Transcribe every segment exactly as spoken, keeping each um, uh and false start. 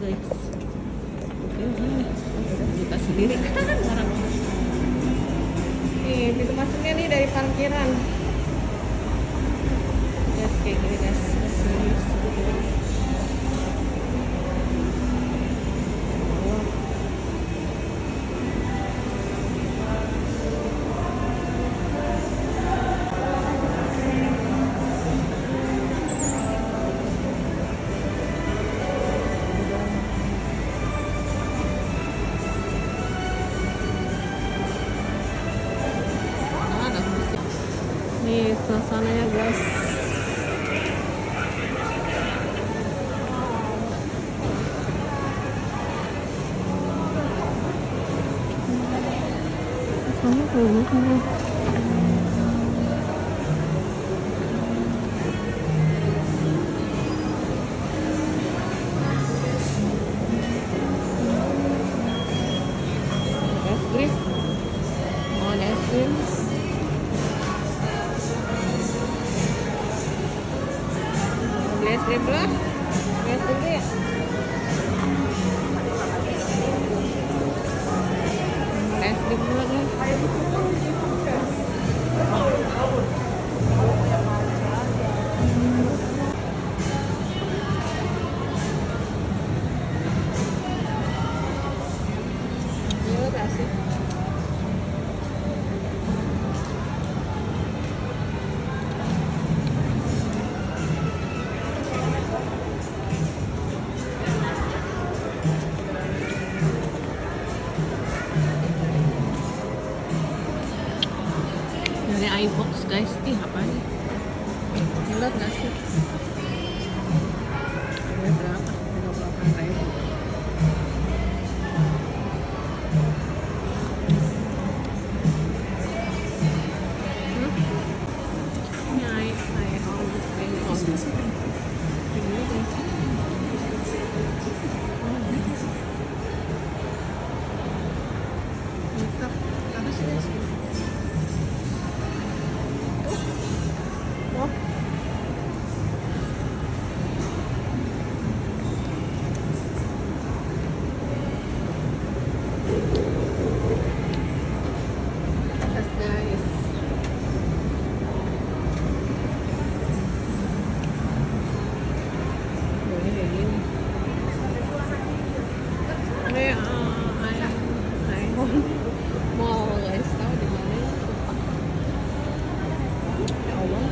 guys. Kita sendiri kan marah banget. Nih pintu masuknya nih dari parkiran. Ya kayak gini guys. Nih suasananya guys. Es krim, mau es krim. Es krim lah, es krim ya. Es krim dulu guys. Terima kasih. Dari iBox guys, ih apa nih? Lihat nggak sih? Ini berapa? tiga puluh delapan ribu. Hmm? Ini I, I always bring home. Mau guys, tahu di mana? Ya Allah.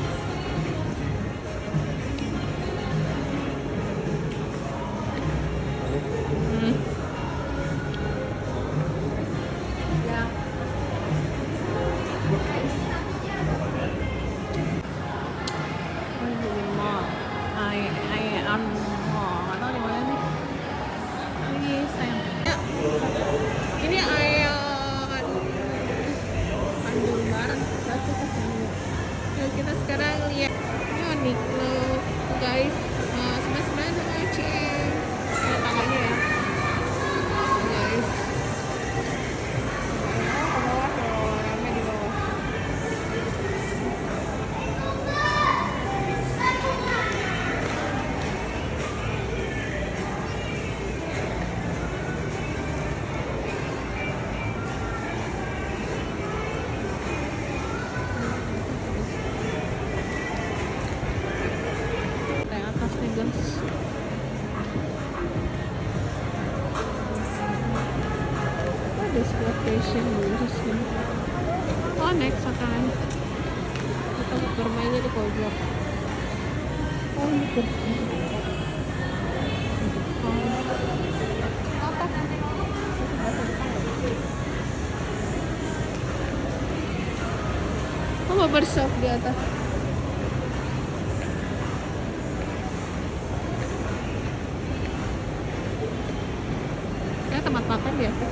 Hmm. Ya. I I am mau nggak tahu di mana nih. Ini sayang. Ini ayam Bandung Barat satu ketemu. Yuk kita sekarang lihat. Ini Uniqlo guys. Uh, sebelah-sebelah sama H and M. Ada tangannya ya guys. Ke bawah tuh, rame di bawah. Ada sebuah fashion di sini. Oh naik sekarang. Kita bermainnya di pojok. Oh ini kursi. Apa? Oh mau bersurf di atas. Kayak tempat makan biasa.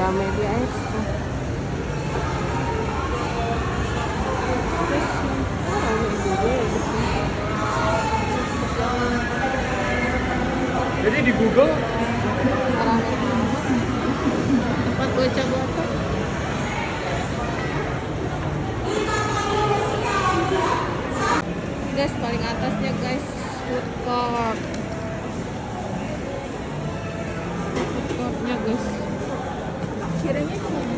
rame di Expo. Jadi di Google tempat bocah-bocah. Guys, paling atasnya guys, food court. Food courtnya guys. Kiranya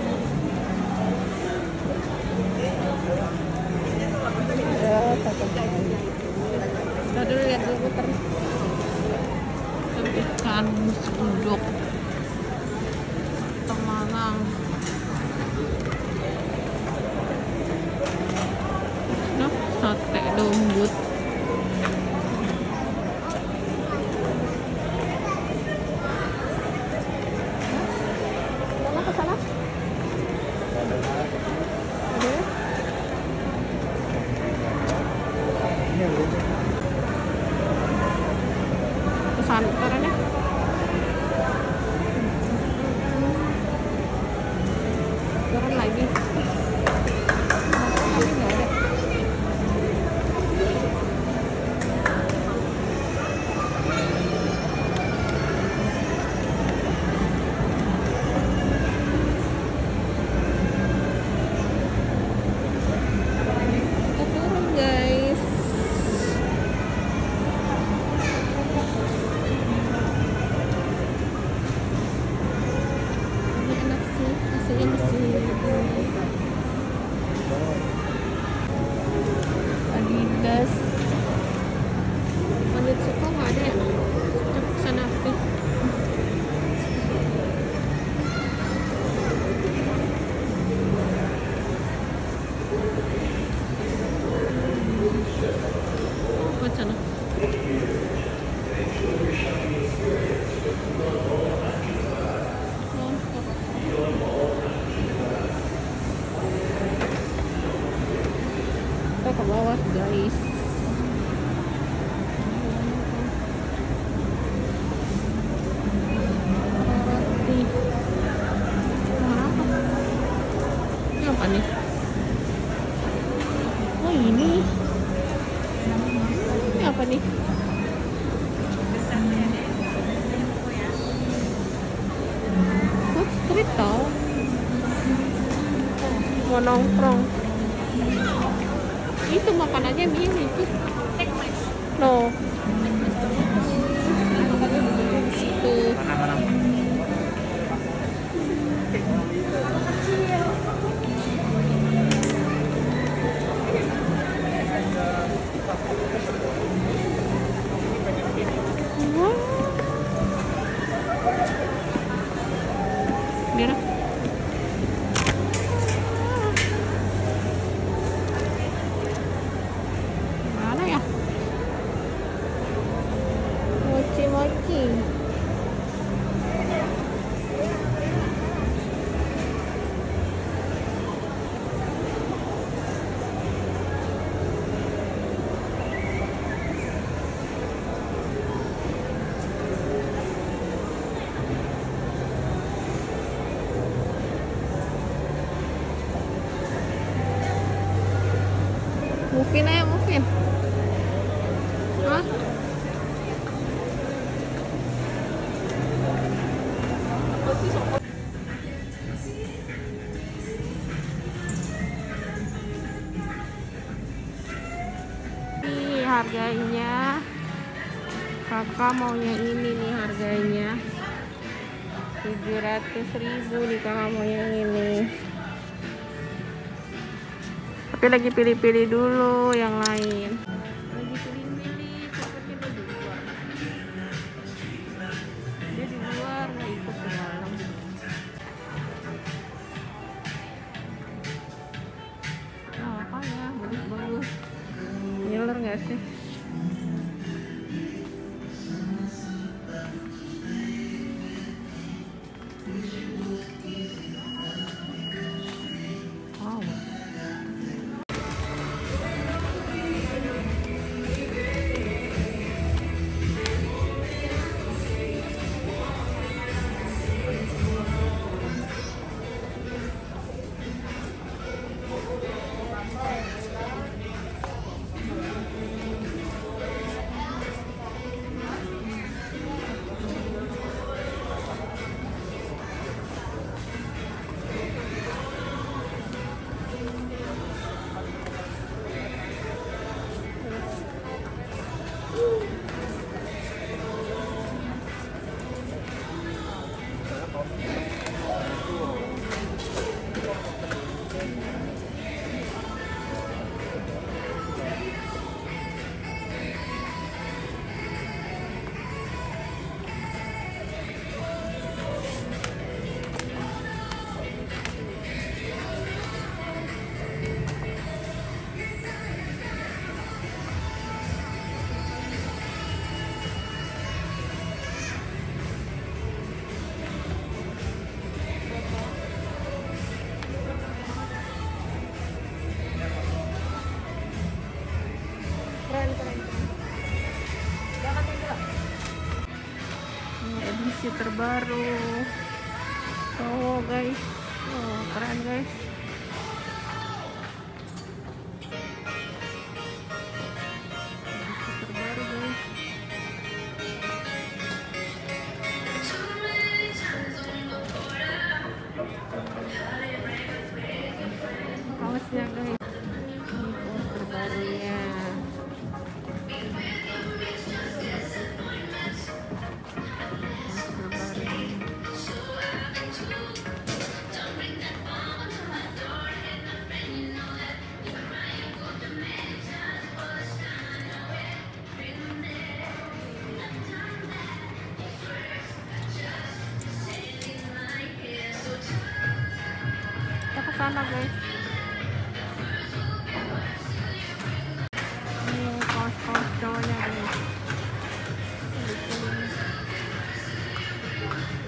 ya, kita dulu lihat dulu puter. Ikan uduk Temalang. Nah, sate dombut. Mana ke sana? Santarannya turun lagi, tapi nggak ada. Kita turun guys. Adidas, Manit Suko nggak ada ya? Kita kesana tuh. Ke sana. Kita ke bawah guys. Roti. Apa? Ini apa nih? Oh ini. Ini apa nih? Oh street tau. Mau nongkrong. Itu makanannya mirip itu. No. Situ. Wow. Biar. Mochi-mochi. Mufin aja, Mufin. Hah? Ini harganya. Kakak maunya ini nih harganya. tujuh ratus ribu nih kakak maunya ini. Tapi lagi pilih-pilih dulu yang lain. Lagi pilih-pilih, seperti dia di luar. Dia di luar, nggak ikut ke dalam. Nah, apa ya? Bagus-bagus. Ngiler nggak sih? edisi terbaru. Oh guys, oh keren guys. Edisi terbaru guys. Kaosnya guys. Ini kaos terbarunya. Kita ke sana guys. Ini kaos-kaos cowoknya guys.